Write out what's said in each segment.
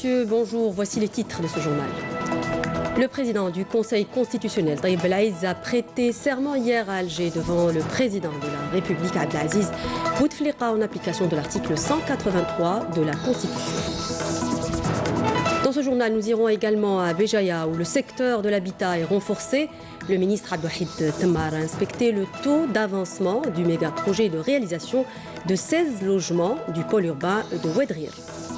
messieurs, bonjour. Voici les titres de ce journal. Le président du Conseil constitutionnel, Taïb Belaïz, a prêté serment hier à Alger devant le président de la République, Abdelaziz Bouteflika, en application de l'article 183 de la Constitution. Dans ce journal, nous irons également à Béjaïa, où le secteur de l'habitat est renforcé. Le ministre Abdelwahid Temmar a inspecté le taux d'avancement du méga-projet de réalisation de 16 logements du pôle urbain de Ouedrir.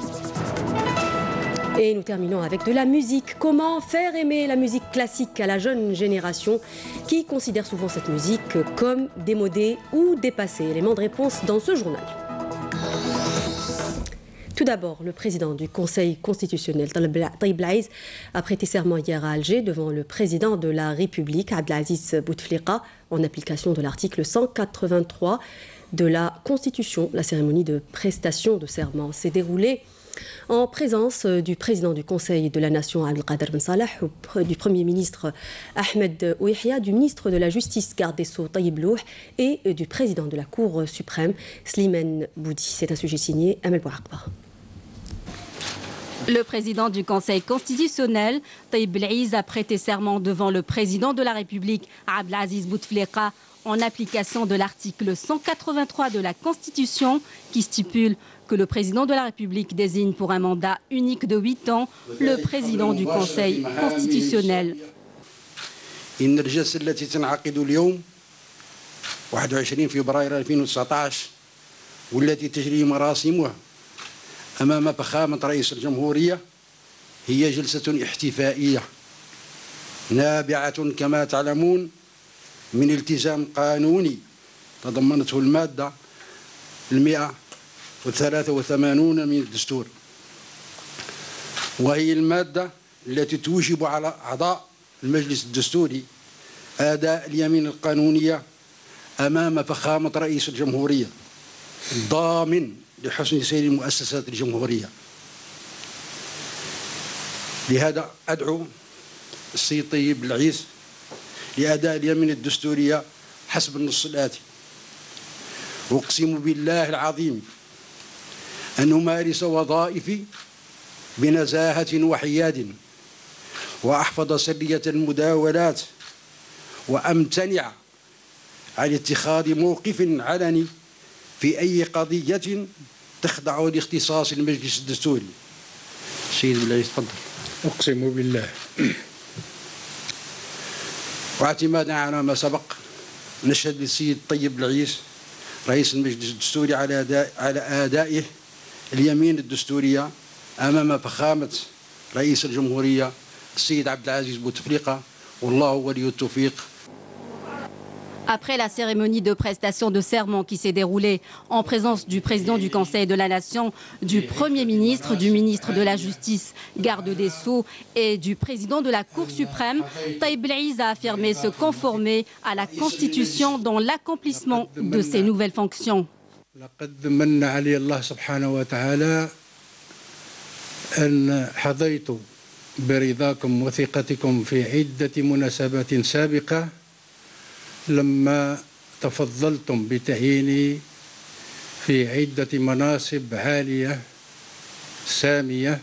Et nous terminons avec de la musique. Comment faire aimer la musique classique à la jeune génération qui considère souvent cette musique comme démodée ou dépassée? Élément de réponse dans ce journal. Tout d'abord, le président du Conseil constitutionnel, Taïb Belaïz, a prêté serment hier à Alger devant le président de la République, Abdelaziz Bouteflika, en application de l'article 183 de la Constitution. La cérémonie de prestation de serment s'est déroulée en présence du président du Conseil de la Nation, Abdelkader Ben Salah, du Premier ministre Ahmed Ouihia, du ministre de la Justice, garde des Sceaux, Taïb Louh, et du président de la Cour suprême, Slimane Boudi. C'est un sujet signé Amel Bouakba. Le président du Conseil constitutionnel, Taïb Belaïz, a prêté serment devant le président de la République, Abdelaziz Bouteflika, en application de l'article 183 de la Constitution qui stipule que le président de la République désigne pour un mandat unique de 8 ans le président du Conseil constitutionnel. إن الجلسة التي تنعقد اليوم 21 فبراير 2019 والتي تجري مراسمها أمام فخامة رئيس الجمهورية هي جلسة احتفائية نابعة كما تعلمون من التزام قانوني تضمنته المادة 183 من الدستور، وهي المادة التي توجب على أعضاء المجلس الدستوري أداء اليمين القانونية أمام فخامة رئيس الجمهورية الضامن لحسن سير المؤسسات الجمهورية. لهذا أدعو السيد طيب بلايز لأداء اليمين الدستورية حسب النص الآتي: أقسم بالله العظيم أن أمارس وظائفي بنزاهة وحياد وأحفظ سرية المداولات وأمتنع عن اتخاذ موقف علني في أي قضية تخضع لاختصاص المجلس الدستوري. سيد بلايز تفضل. أقسم بالله. واعتمادا على ما سبق نشهد للسيد طيب بلايز رئيس المجلس الدستوري على أدائه اليمين الدستورية أمام فخامة رئيس الجمهورية السيد عبدالعزيز بوتفليقة والله ولي التوفيق. Après la cérémonie de prestation de serment qui s'est déroulée en présence du président du Conseil de la Nation, du Premier ministre, du ministre de la Justice, garde des Sceaux et du président de la Cour suprême, Taïb Belaïz a affirmé se conformer à la Constitution dans l'accomplissement de ses nouvelles fonctions. لقد من علي الله سبحانه وتعالى أن حظيت برضاكم وثقتكم في عدة مناسبات سابقة لما تفضلتم بتعييني في عدة مناصب عالية سامية،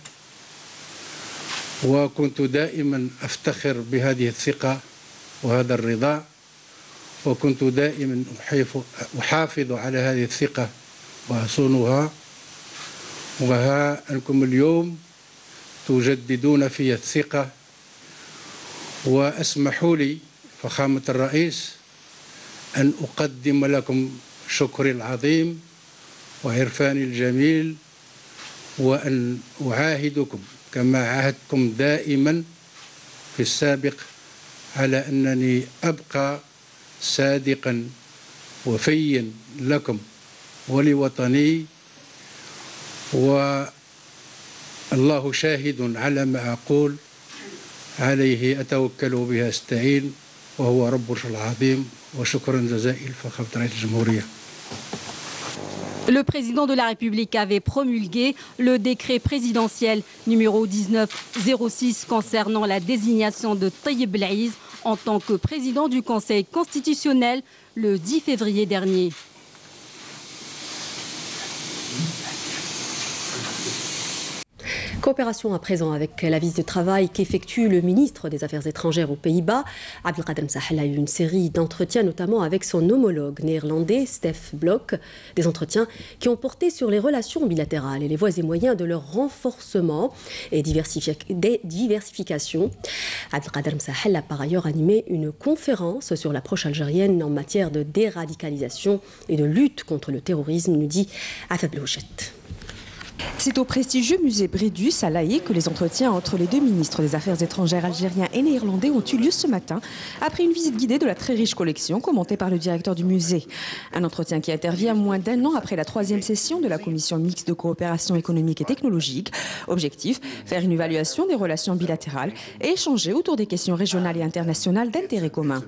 وكنت دائما أفتخر بهذه الثقة وهذا الرضا، وكنت دائما أحافظ على هذه الثقة وأصونها، وها أنكم اليوم تجددون في الثقة. وأسمحوا لي فخامة الرئيس أن أقدم لكم شكري العظيم وعرفاني الجميل، وأن أعاهدكم كما عاهدتكم دائما في السابق على أنني أبقى صادقا وفيا لكم ولوطني، والله شاهد على ما أقول، عليه أتوكل بها أستعين وهو رب العظيم. وشكرا جزائل فخامة رئيس الجمهورية. Le président de la République avait promulgué le décret présidentiel numéro 1906 concernant la désignation de Taïb Belaïz en tant que président du Conseil constitutionnel le 10 février dernier. Coopération à présent avec la visite de travail qu'effectue le ministre des Affaires étrangères aux Pays-Bas. Abdelkader Msahel a eu une série d'entretiens, notamment avec son homologue néerlandais, Stef Blok. Des entretiens qui ont porté sur les relations bilatérales et les voies et moyens de leur renforcement et diversification. Abdelkader Msahel a par ailleurs animé une conférence sur l'approche algérienne en matière de déradicalisation et de lutte contre le terrorisme, nous dit Afab Louchet. C'est au prestigieux musée Brédus à La Haye que les entretiens entre les deux ministres des Affaires étrangères algériens et néerlandais ont eu lieu ce matin, après une visite guidée de la très riche collection commentée par le directeur du musée. Un entretien qui intervient moins d'un an après la 3e session de la commission mixte de coopération économique et technologique. Objectif, faire une évaluation des relations bilatérales et échanger autour des questions régionales et internationales d'intérêt commun.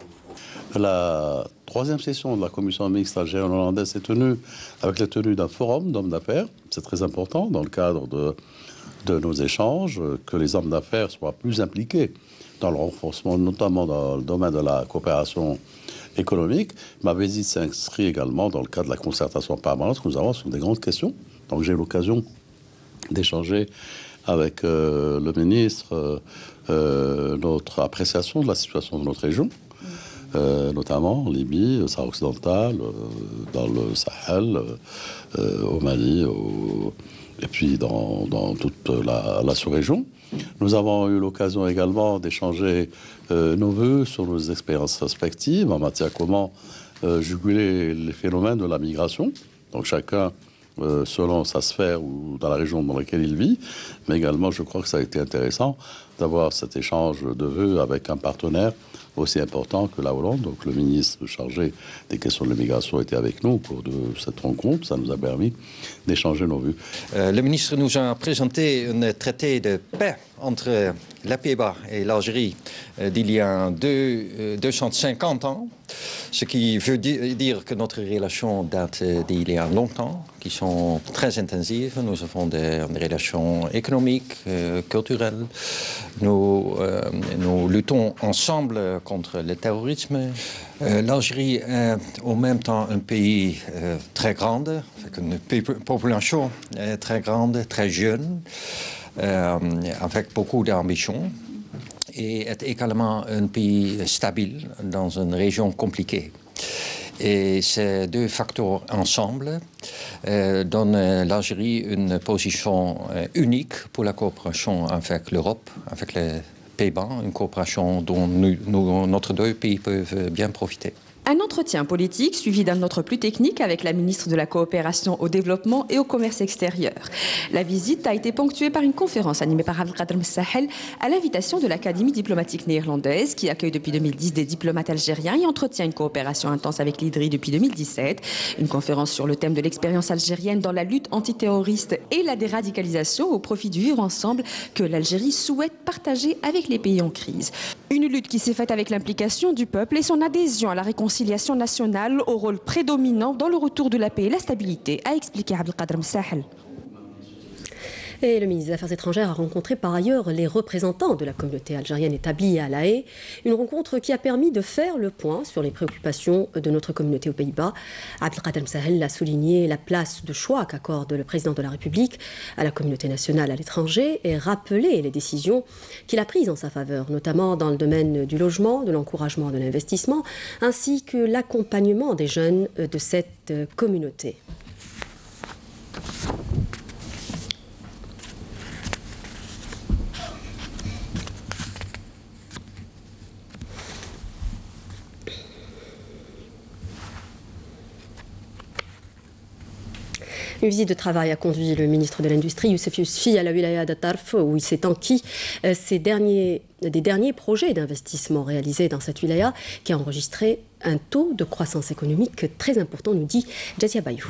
La 3e session de la commission mixte algérienne-hollandaise s'est tenue avec la tenue d'un forum d'hommes d'affaires. C'est très important dans le cadre de nos échanges que les hommes d'affaires soient plus impliqués dans le renforcement, notamment dans le domaine de la coopération économique. Ma visite s'inscrit également dans le cadre de la concertation permanente que nous avons sur des grandes questions. Donc j'ai eu l'occasion d'échanger avec le ministre notre appréciation de la situation de notre région. Notamment en Libye, au Sahara occidental, dans le Sahel, au Mali, et puis dans toute la sous-région. Nous avons eu l'occasion également d'échanger nos vœux sur nos expériences respectives en matière de comment juguler les phénomènes de la migration. Donc chacun selon sa sphère ou dans la région dans laquelle il vit. Mais également, je crois que ça a été intéressant d'avoir cet échange de vœux avec un partenaire aussi important que la Hollande. Donc le ministre chargé des questions de l'immigration était avec nous au cours de cette rencontre. Ça nous a permis d'échanger nos vues. Le ministre nous a présenté un traité de paix entre les Pays-Bas et l'Algérie d'il y a 250 ans, ce qui veut dire que notre relation date d'il y a longtemps, qui sont très intensives. Nous avons des relations économiques, culturelles. Nous luttons ensemble contre le terrorisme. L'Algérie est en même temps un pays très grand, avec une population très grande, très jeune, avec beaucoup d'ambition, et est également un pays stable dans une région compliquée. Et ces deux facteurs ensemble donnent l'Algérie une position unique pour la coopération avec l'Europe, avec les Pays-Bas, une coopération dont notre deux pays peuvent bien profiter. Un entretien politique suivi d'un autre plus technique avec la ministre de la Coopération au développement et au commerce extérieur. La visite a été ponctuée par une conférence animée par Abdelkader Msahel à l'invitation de l'Académie diplomatique néerlandaise qui accueille depuis 2010 des diplomates algériens et entretient une coopération intense avec l'IDRI depuis 2017. Une conférence sur le thème de l'expérience algérienne dans la lutte antiterroriste et la déradicalisation au profit du vivre ensemble que l'Algérie souhaite partager avec les pays en crise. Une lutte qui s'est faite avec l'implication du peuple et son adhésion à la réconciliation nationale au rôle prédominant dans le retour de la paix et la stabilité, a expliqué Abdelkader Msahel. Et le ministre des Affaires étrangères a rencontré par ailleurs les représentants de la communauté algérienne établie à La Haye. Une rencontre qui a permis de faire le point sur les préoccupations de notre communauté aux Pays-Bas. Abdelkader Msahel a souligné la place de choix qu'accorde le président de la République à la communauté nationale à l'étranger et rappelé les décisions qu'il a prises en sa faveur, notamment dans le domaine du logement, de l'encouragement de l'investissement, ainsi que l'accompagnement des jeunes de cette communauté. Une visite de travail a conduit le ministre de l'Industrie, Youssef Yousfi, à la wilaya d'Atarf, où il s'est enquis des derniers projets d'investissement réalisés dans cette wilaya, qui a enregistré un taux de croissance économique très important, nous dit Djatia Bayou.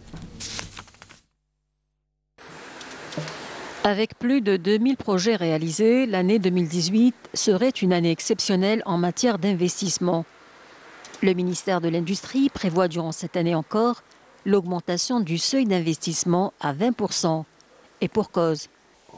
Avec plus de 2000 projets réalisés, l'année 2018 serait une année exceptionnelle en matière d'investissement. Le ministère de l'Industrie prévoit durant cette année encore l'augmentation du seuil d'investissement à 20%. Et pour cause.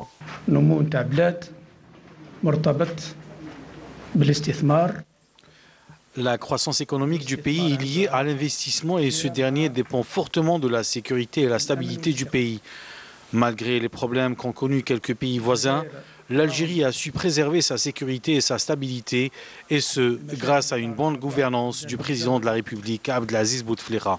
La croissance économique du pays est liée à l'investissement et ce dernier dépend fortement de la sécurité et la stabilité du pays. Malgré les problèmes qu'ont connus quelques pays voisins, l'Algérie a su préserver sa sécurité et sa stabilité, et ce, grâce à une bonne gouvernance du président de la République, Abdelaziz Bouteflika.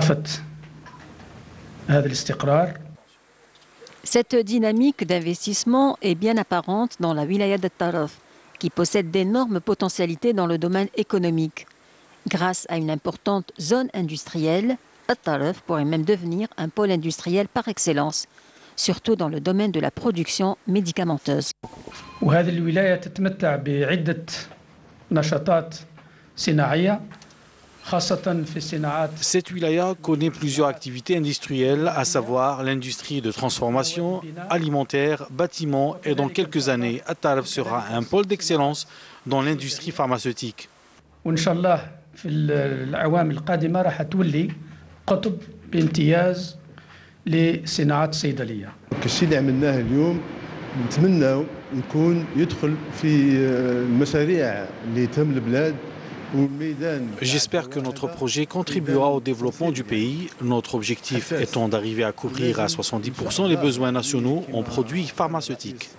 Cette dynamique d'investissement est bien apparente dans la wilaya de Taraf, qui possède d'énormes potentialités dans le domaine économique. Grâce à une importante zone industrielle, Taraf pourrait même devenir un pôle industriel par excellence, surtout dans le domaine de la production médicamenteuse. Cette wilaya connaît plusieurs activités industrielles, à savoir l'industrie de transformation, alimentaire, bâtiment, et dans quelques années, Taraf sera un pôle d'excellence dans l'industrie pharmaceutique. لصناعة الصيدلية. الشيء اللي عملناه اليوم نتمناو يكون يدخل في المشاريع اللي تهم البلاد. J'espère que notre projet contribuera au développement du pays, notre objectif étant d'arriver à couvrir à 70% les besoins nationaux en produits pharmaceutiques.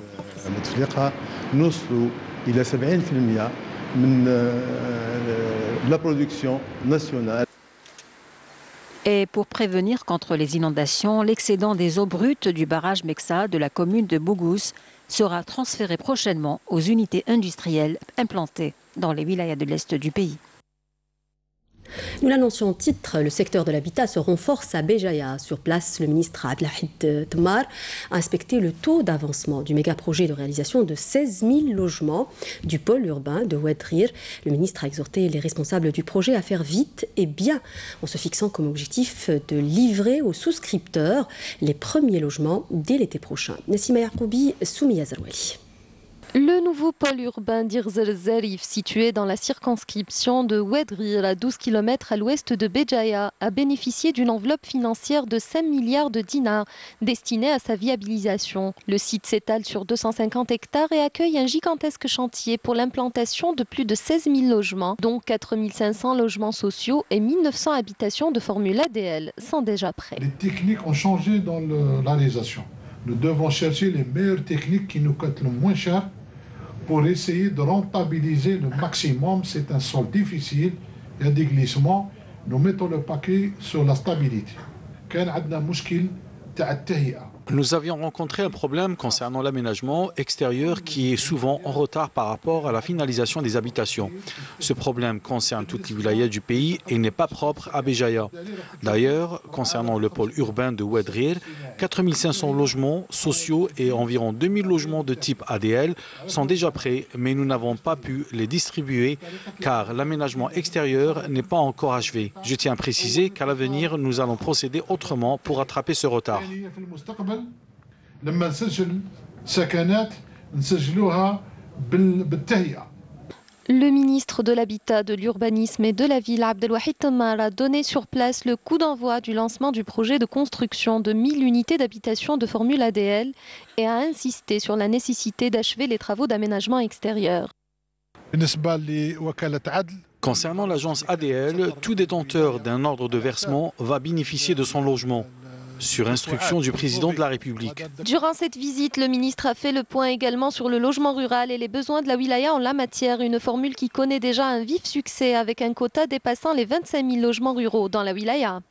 إلى 70% من la production nationale. Et pour prévenir contre les inondations, l'excédent des eaux brutes du barrage Meksa de la commune de Bougous sera transféré prochainement aux unités industrielles implantées dans les wilayas de l'Est du pays. Nous l'annoncions en titre, le secteur de l'habitat se renforce à Béjaïa. Sur place, le ministre Abdelhamid Temmar a inspecté le taux d'avancement du méga-projet de réalisation de 16 000 logements du pôle urbain de Oued Ghir. Le ministre a exhorté les responsables du projet à faire vite et bien, en se fixant comme objectif de livrer aux souscripteurs les premiers logements dès l'été prochain. Nassima Yaroubi, Soumiya Zarouali. Le nouveau pôle urbain d'Irzer Zarif, situé dans la circonscription de Oued Ghir, à 12 km à l'ouest de Béjaïa, a bénéficié d'une enveloppe financière de 5 milliards de dinars destinée à sa viabilisation. Le site s'étale sur 250 hectares et accueille un gigantesque chantier pour l'implantation de plus de 16 000 logements, dont 4 500 logements sociaux et 1 900 habitations de formule ADL sont déjà prêts. Les techniques ont changé dans la réalisation. Nous devons chercher les meilleures techniques qui nous coûtent le moins cher pour essayer de rentabiliser le maximum. C'est un sol difficile, il y a des glissements. Nous mettons le paquet sur la stabilité. Nous avions rencontré un problème concernant l'aménagement extérieur qui est souvent en retard par rapport à la finalisation des habitations. Ce problème concerne toutes les wilayas du pays et n'est pas propre à Béjaïa. D'ailleurs, concernant le pôle urbain de Oued Ghir, 4 500 logements sociaux et environ 2 000 logements de type ADL sont déjà prêts, mais nous n'avons pas pu les distribuer car l'aménagement extérieur n'est pas encore achevé. Je tiens à préciser qu'à l'avenir, nous allons procéder autrement pour rattraper ce retard. لما نسجل سكنات نسجلوها بالتهيئة. Le ministre de l'Habitat, de l'Urbanisme et de la Ville, Abdelwahid Temmar, a donné sur place le coup d'envoi du lancement du projet de construction de 1000 unités d'habitation de formule ADL et a insisté sur la nécessité d'achever les travaux d'aménagement extérieur. Concernant l'agence ADL, tout détenteur d'un ordre de versement va bénéficier de son logement, sur instruction du président de la République. Durant cette visite, le ministre a fait le point également sur le logement rural et les besoins de la wilaya en la matière, une formule qui connaît déjà un vif succès avec un quota dépassant les 25 000 logements ruraux dans la wilaya.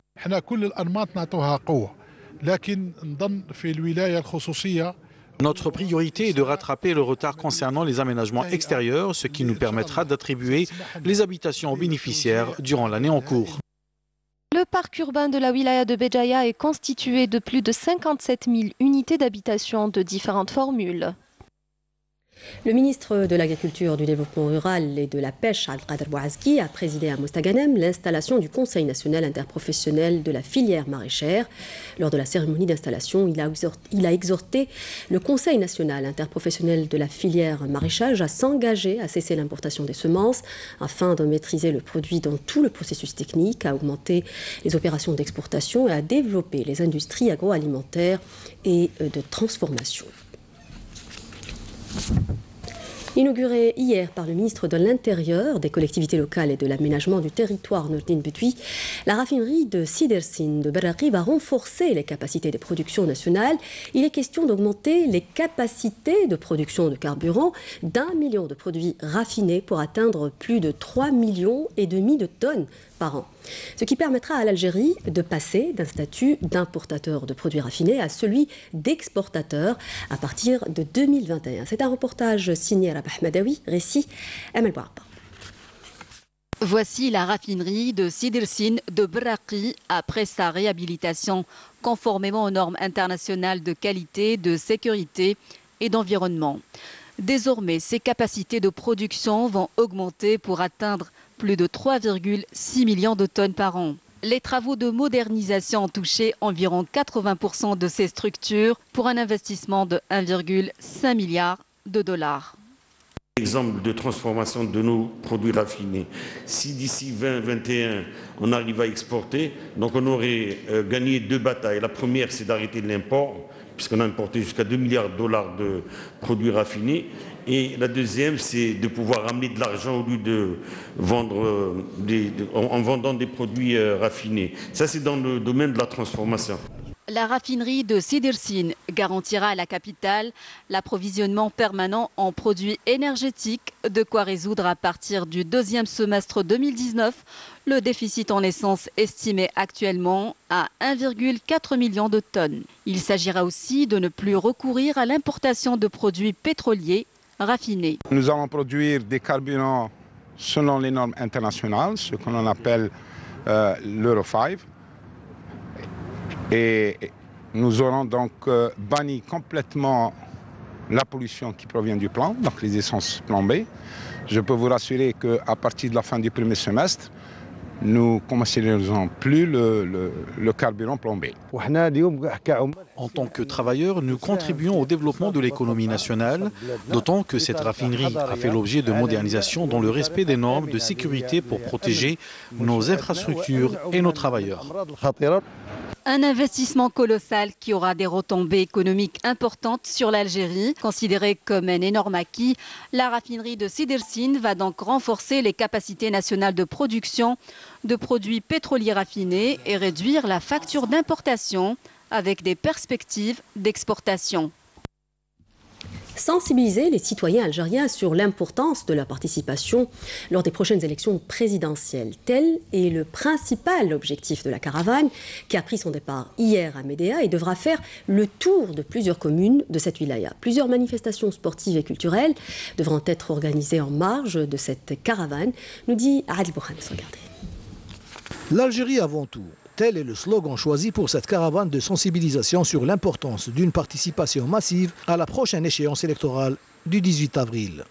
Notre priorité est de rattraper le retard concernant les aménagements extérieurs, ce qui nous permettra d'attribuer les habitations aux bénéficiaires durant l'année en cours. Le parc urbain de la wilaya de Béjaïa est constitué de plus de 57 000 unités d'habitation de différentes formules. Le ministre de l'Agriculture, du Développement rural et de la Pêche, Abdelkader Bouazki, a présidé à Mostaganem l'installation du Conseil national interprofessionnel de la filière maraîchère. Lors de la cérémonie d'installation, il a exhorté le Conseil national interprofessionnel de la filière maraîchage à s'engager à cesser l'importation des semences afin de maîtriser le produit dans tout le processus technique, à augmenter les opérations d'exportation et à développer les industries agroalimentaires et de transformation. Inaugurée hier par le ministre de l'Intérieur, des collectivités locales et de l'aménagement du territoire Nourdine Bouteflika, la raffinerie de Sidersin de Berraqi va renforcer les capacités des productions nationales. Il est question d'augmenter les capacités de production de carburant d'1 million de produits raffinés pour atteindre plus de 3,5 millions de tonnes par an. Ce qui permettra à l'Algérie de passer d'un statut d'importateur de produits raffinés à celui d'exportateur à partir de 2021. C'est un reportage signé Rabah Ahmadaoui, récit Amel Bouarba. Voici la raffinerie de Sidersin de Berraqi après sa réhabilitation conformément aux normes internationales de qualité, de sécurité et d'environnement. Désormais, ses capacités de production vont augmenter pour atteindre plus de 3,6 millions de tonnes par an. Les travaux de modernisation ont touché environ 80% de ces structures pour un investissement de 1,5 milliard de dollars. Exemple de transformation de nos produits raffinés. Si d'ici 2021, on arrive à exporter, donc on aurait gagné 2 batailles. La première, c'est d'arrêter l'import, puisqu'on a importé jusqu'à 2 milliards de dollars de produits raffinés. Et la deuxième, c'est de pouvoir amener de l'argent au lieu de vendre en vendant des produits raffinés. Ça, c'est dans le domaine de la transformation. La raffinerie de Sidersin garantira à la capitale l'approvisionnement permanent en produits énergétiques, de quoi résoudre à partir du 2e semestre 2019 le déficit en essence estimé actuellement à 1,4 million de tonnes. Il s'agira aussi de ne plus recourir à l'importation de produits pétroliers raffinés. Nous allons produire des carburants selon les normes internationales, ce que l'on appelle l'Euro 5. Et nous aurons donc banni complètement la pollution qui provient du plan, donc les essences plombées. Je peux vous rassurer qu'à partir de la fin du premier semestre, nous ne commercialiserons plus le carburant plombé. En tant que travailleurs, nous contribuons au développement de l'économie nationale, d'autant que cette raffinerie a fait l'objet de modernisation dans le respect des normes de sécurité pour protéger nos infrastructures et nos travailleurs. Un investissement colossal qui aura des retombées économiques importantes sur l'Algérie. Considérée comme un énorme acquis, la raffinerie de Sidersin va donc renforcer les capacités nationales de production de produits pétroliers raffinés et réduire la facture d'importation avec des perspectives d'exportation. Sensibiliser les citoyens algériens sur l'importance de la participation lors des prochaines élections présidentielles. Tel est le principal objectif de la caravane qui a pris son départ hier à Médéa et devra faire le tour de plusieurs communes de cette wilaya. Plusieurs manifestations sportives et culturelles devront être organisées en marge de cette caravane, nous dit Adil Bouhans. Regardez. L'Algérie avant tout. Tel est le slogan choisi pour cette caravane de sensibilisation sur l'importance d'une participation massive à la prochaine échéance électorale du 18 avril.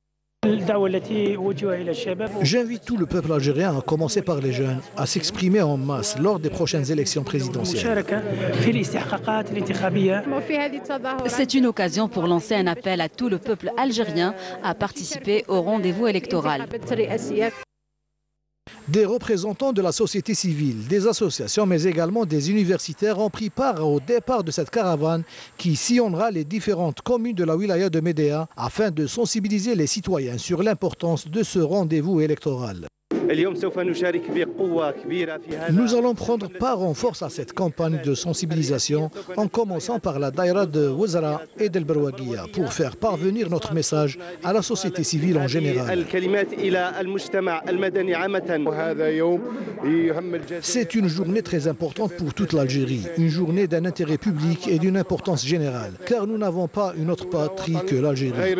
J'invite tout le peuple algérien, à commencer par les jeunes, à s'exprimer en masse lors des prochaines élections présidentielles. C'est une occasion pour lancer un appel à tout le peuple algérien à participer au rendez-vous électoral. Des représentants de la société civile, des associations, mais également des universitaires ont pris part au départ de cette caravane qui sillonnera les différentes communes de la wilaya de Médéa afin de sensibiliser les citoyens sur l'importance de ce rendez-vous électoral. Nous allons prendre part en force à cette campagne de sensibilisation en commençant par la daïra de Wazara et d'El Berwaguiya pour faire parvenir notre message à la société civile en général. C'est une journée très importante pour toute l'Algérie, une journée d'un intérêt public et d'une importance générale, car nous n'avons pas une autre patrie que l'Algérie.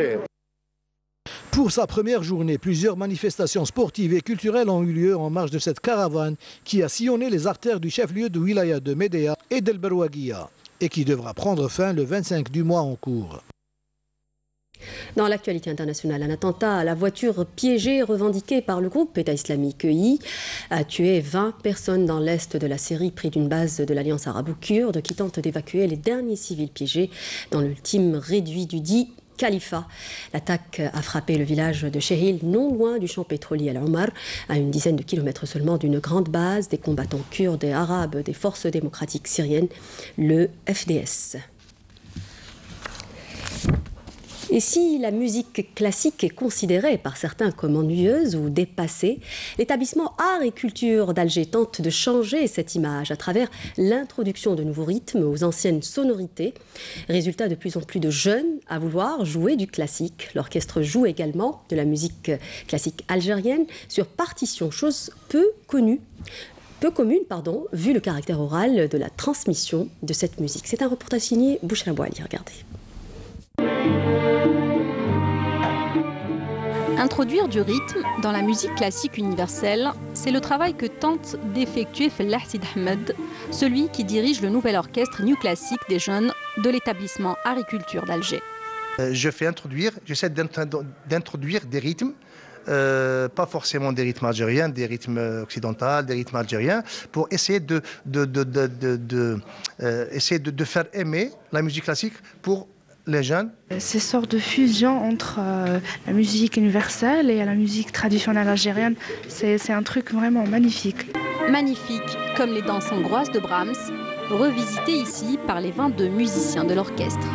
Pour sa première journée, plusieurs manifestations sportives et culturelles ont eu lieu en marge de cette caravane qui a sillonné les artères du chef-lieu de wilaya de Médéa et d'El Berwaguiya et qui devra prendre fin le 25 du mois en cours. Dans l'actualité internationale, un attentat à la voiture piégée revendiqué par le groupe État islamique EI a tué 20 personnes dans l'est de la Syrie, près d'une base de l'Alliance arabo-kurde qui tente d'évacuer les derniers civils piégés dans l'ultime réduit du dit Khalifa. L'attaque a frappé le village de Shehil, non loin du champ pétrolier Al-Omar, à une dizaine de kilomètres seulement d'une grande base des combattants kurdes et arabes des forces démocratiques syriennes, le FDS. Et si la musique classique est considérée par certains comme ennuyeuse ou dépassée, l'établissement Art et Culture d'Alger tente de changer cette image à travers l'introduction de nouveaux rythmes aux anciennes sonorités. Résultat, de plus en plus de jeunes à vouloir jouer du classique. L'orchestre joue également de la musique classique algérienne sur partition, chose peu commune, vu le caractère oral de la transmission de cette musique. C'est un reportage signé Bouchra Bouali, regardez. Introduire du rythme dans la musique classique universelle, c'est le travail que tente d'effectuer Fellah Sid Ahmed, celui qui dirige le nouvel orchestre New Classique des jeunes de l'établissement Art et Culture d'Alger. J'essaie d'introduire des rythmes, pas forcément des rythmes algériens, des rythmes occidentaux, des rythmes algériens, pour essayer de faire aimer la musique classique pour les jeunes. Ces sortes de fusion entre la musique universelle et la musique traditionnelle algérienne, c'est un truc vraiment magnifique. Magnifique, comme les danses hongroises de Brahms, revisitées ici par les 22 musiciens de l'orchestre.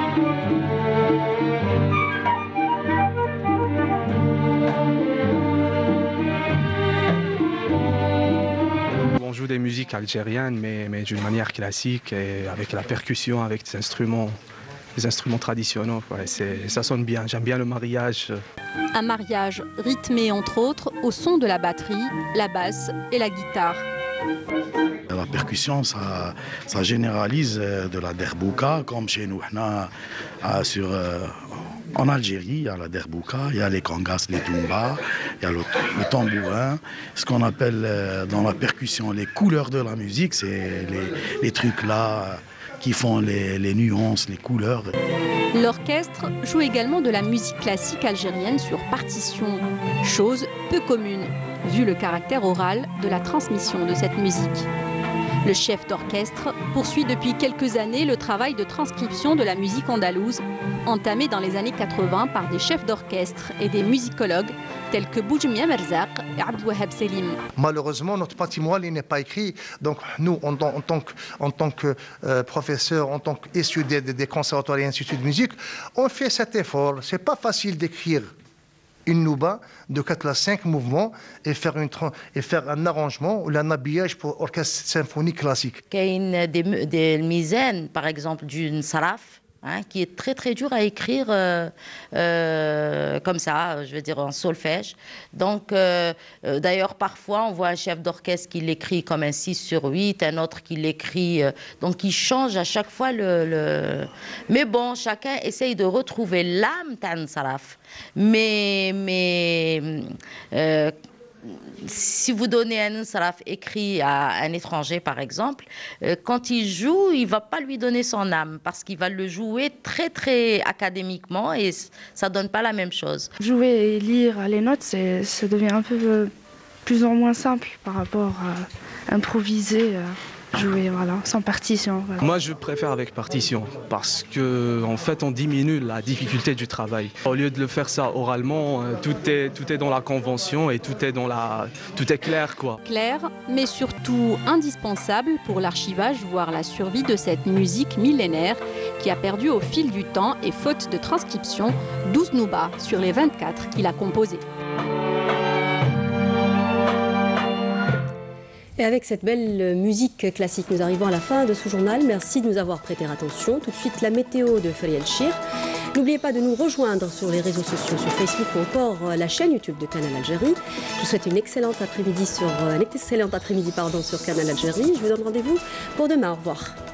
On joue des musiques algériennes, mais d'une manière classique, et avec la percussion, avec des instruments traditionnels. Ouais, ça sonne bien, j'aime bien le mariage. Un mariage rythmé entre autres au son de la batterie, la basse et la guitare. La percussion, ça généralise de la derbouka, comme chez nous. En Algérie, il y a la derbouka, il y a les congas, les tumbas, il y a le tambourin. Ce qu'on appelle dans la percussion les couleurs de la musique, c'est les trucs là qui font les nuances, les couleurs. L'orchestre joue également de la musique classique algérienne sur partition, chose peu commune, vu le caractère oral de la transmission de cette musique. Le chef d'orchestre poursuit depuis quelques années le travail de transcription de la musique andalouse, entamé dans les années 80 par des chefs d'orchestre et des musicologues tels que Boujmia Merzaq et Abdouahab Selim. Malheureusement, notre patrimoine n'est pas écrit. Donc nous, en tant que professeurs, en tant qu'étudiants des conservatoires et instituts de musique, on fait cet effort. C'est pas facile d'écrire une nouba de 4 à 5 mouvements et faire un arrangement ou un habillage pour orchestre symphonique classique. Il y a des misaines, par exemple, d'une saraf, qui est très très dur à écrire comme ça, je veux dire en solfège. Donc, d'ailleurs, parfois, on voit un chef d'orchestre qui l'écrit comme un 6/8, un autre qui l'écrit... donc, il change à chaque fois Mais bon, chacun essaye de retrouver l'âme d'un saraf. Mais si vous donnez un saraf écrit à un étranger, par exemple, quand il joue, il ne va pas lui donner son âme parce qu'il va le jouer très, très académiquement et ça ne donne pas la même chose. Jouer et lire les notes, ça devient un peu plus ou moins simple par rapport à improviser, jouer sans partition. Voilà. Moi, je préfère avec partition parce qu'en fait, on diminue la difficulté du travail. Au lieu de le faire ça oralement, tout est dans la convention et tout est clair, quoi. Clair, mais surtout indispensable pour l'archivage, voire la survie de cette musique millénaire qui a perdu au fil du temps et faute de transcription 12 noubas sur les 24 qu'il a composés. Et avec cette belle musique classique, nous arrivons à la fin de ce journal. Merci de nous avoir prêté attention. Tout de suite, la météo de Feriel Chir. N'oubliez pas de nous rejoindre sur les réseaux sociaux, sur Facebook ou encore la chaîne YouTube de Canal Algérie. Je vous souhaite un excellent après-midi sur Canal Algérie. Je vous donne rendez-vous pour demain. Au revoir.